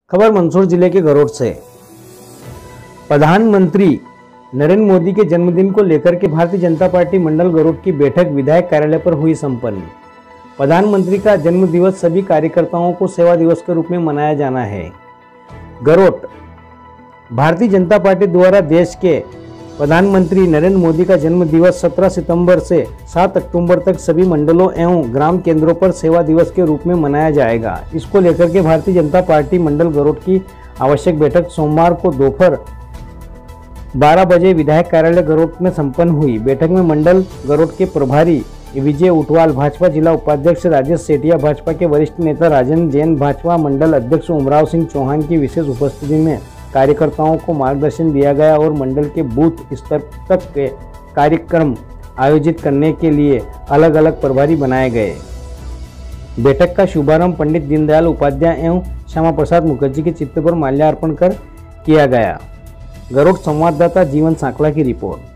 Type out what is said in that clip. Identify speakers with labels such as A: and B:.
A: खबर मंदसौर जिले के गरोट से। प्रधानमंत्री नरेंद्र मोदी के जन्मदिन को लेकर के भारतीय जनता पार्टी मंडल गरोट की बैठक विधायक कार्यालय पर हुई संपन्न। प्रधानमंत्री का जन्म दिवस सभी कार्यकर्ताओं को सेवा दिवस के रूप में मनाया जाना है। गरोट भारतीय जनता पार्टी द्वारा देश के प्रधानमंत्री नरेंद्र मोदी का जन्म दिवस 17 सितंबर से 7 अक्टूबर तक सभी मंडलों एवं ग्राम केंद्रों पर सेवा दिवस के रूप में मनाया जाएगा। इसको लेकर के भारतीय जनता पार्टी मंडल गरोट की आवश्यक बैठक सोमवार को दोपहर 12 बजे विधायक कार्यालय गरोट में संपन्न हुई। बैठक में मंडल गरोट के प्रभारी विजय उटवाल, भाजपा जिला उपाध्यक्ष राजेश सेठिया, भाजपा के वरिष्ठ नेता राजन जैन, भाजपा मंडल अध्यक्ष उमराव सिंह चौहान की विशेष उपस्थिति में कार्यकर्ताओं को मार्गदर्शन दिया गया और मंडल के बूथ स्तर तक के कार्यक्रम आयोजित करने के लिए अलग अलग प्रभारी बनाए गए। बैठक का शुभारंभ पंडित दीनदयाल उपाध्याय एवं श्यामा प्रसाद मुखर्जी के चित्र पर माल्यार्पण कर किया गया। गरोट संवाददाता जीवन सांकला की रिपोर्ट।